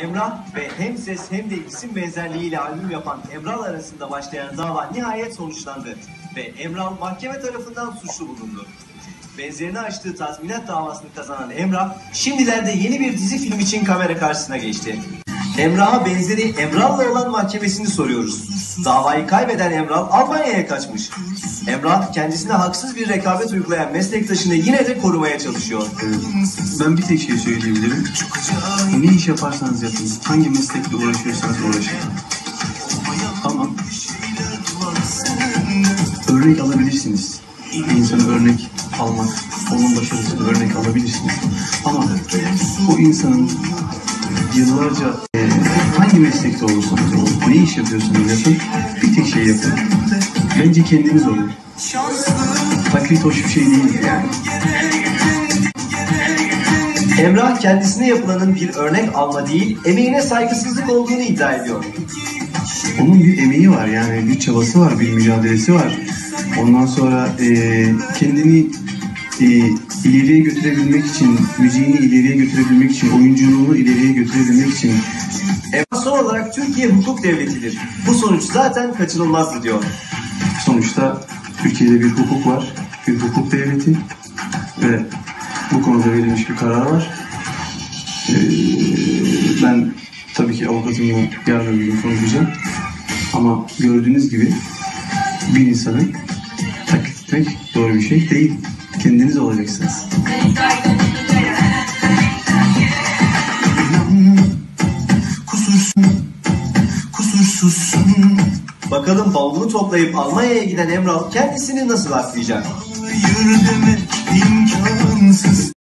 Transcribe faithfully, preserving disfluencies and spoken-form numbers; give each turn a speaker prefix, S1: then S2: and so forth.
S1: Emrah ve hem ses hem de isim benzerliğiyle albüm yapan Emral arasında başlayan dava nihayet sonuçlandı ve Emral mahkeme tarafından suçlu bulundu. Benzerini açtığı tazminat davasını kazanan Emrah, şimdilerde yeni bir dizi film için kamera karşısına geçti. Emrah'a benzeri Emral'la olan mahkemesini soruyoruz. Davayı kaybeden Emral Almanya'ya kaçmış. Emrah kendisine haksız bir rekabet uygulayan meslektaşını yine de korumaya çalışıyor.
S2: Ben bir tek şey söyleyebilirim. Ne iş yaparsanız yapın, hangi meslekle uğraşıyorsanız uğraşın. Ama örnek alabilirsiniz. Bir insana örnek almak, onun başarısını örnek alabilirsiniz. Ama o insanın yıllarca e, hangi meslekte olursanız olun, ne iş yapıyorsanız yapın, bir tek şey yapın. Bence kendiniz olun. Taklit hoş bir şey değil yani.
S1: Emrah kendisine yapılanın bir örnek alma değil, emeğine saygısızlık olduğunu iddia ediyor.
S2: Onun bir emeği var, yani bir çabası var, bir mücadelesi var. Ondan sonra e, kendini e, ileriye götürebilmek için, müziğini ileriye götürebilmek için, oyunculuğunu ileriye götürebilmek için.
S1: Emrah son olarak Türkiye hukuk devletidir. Bu sonuç zaten kaçınılmazdı diyor.
S2: Sonuçta Türkiye'de bir hukuk var, bir hukuk devleti ve bu konuda verilmiş bir karar var. Ee, ben tabii ki avukatımla yarın bir gün konuşacağım. Ama gördüğünüz gibi bir insanı taklit etmek doğru bir şey değil. Kendiniz olacaksınız.
S1: Kusursuzsun. Bakalım bavulunu toplayıp Almanya'ya giden Emral kendisini nasıl aklayacak?